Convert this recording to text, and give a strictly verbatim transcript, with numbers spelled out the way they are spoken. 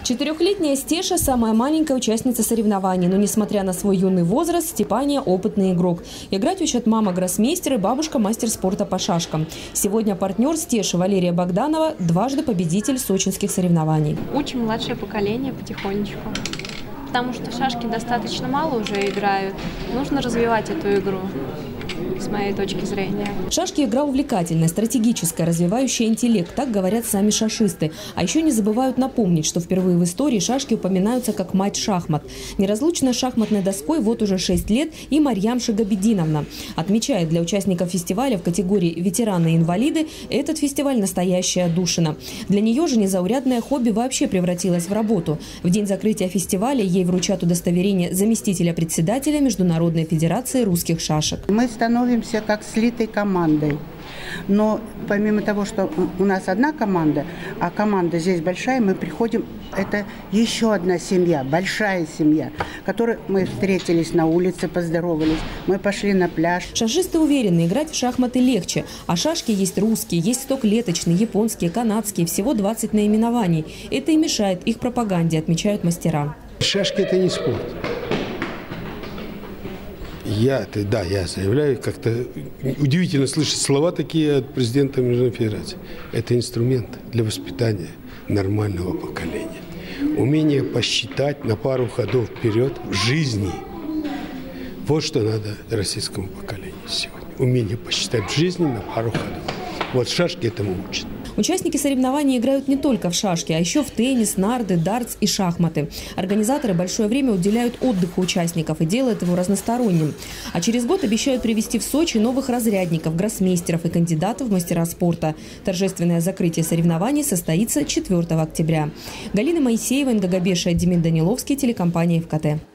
Четырехлетняя Стеша – самая маленькая участница соревнований, но несмотря на свой юный возраст, Степания – опытный игрок. Играть учат мама гроссмейстер и бабушка – мастер спорта по шашкам. Сегодня партнер Стеши Валерия Богданова – дважды победитель сочинских соревнований. Учим младшее поколение потихонечку, потому что в шашки достаточно мало уже играют. Нужно развивать эту игру, с моей точки зрения. Шашки – игра увлекательная, стратегическая, развивающая интеллект, так говорят сами шашисты. А еще не забывают напомнить, что впервые в истории шашки упоминаются как мать шахмат. Неразлучная шахматной доской вот уже шесть лет и Марьям Шагабединовна. Отмечает, для участников фестиваля в категории «Ветераны и инвалиды» этот фестиваль – настоящая отдушина. Для нее же незаурядное хобби вообще превратилось в работу. В день закрытия фестиваля ей вручат удостоверение заместителя председателя Международной федерации русских шашек. Мы становимся как слитой командой. Но помимо того, что у нас одна команда, а команда здесь большая, мы приходим, это еще одна семья, большая семья, которой мы встретились на улице, поздоровались, мы пошли на пляж. Шашисты уверены, играть в шахматы легче. А шашки есть русские, есть стоклеточные, японские, канадские, всего двадцать наименований. Это и мешает их пропаганде, отмечают мастера. Шашки – это не спорт. Я, да, я заявляю, как-то удивительно слышать слова такие от президента Международной федерации. Это инструмент для воспитания нормального поколения. Умение посчитать на пару ходов вперед в жизни. Вот что надо российскому поколению сегодня. Умение посчитать в жизни на пару ходов. Вот шашки этому учат. Участники соревнований играют не только в шашки, а еще в теннис, нарды, дартс и шахматы. Организаторы большое время уделяют отдыху участников и делают его разносторонним. А через год обещают привести в Сочи новых разрядников, гроссмейстеров и кандидатов в мастера спорта. Торжественное закрытие соревнований состоится четвёртого октября. Галина Моисеева, Ингагабеша, Демид Даниловский, телекомпания ФКТ.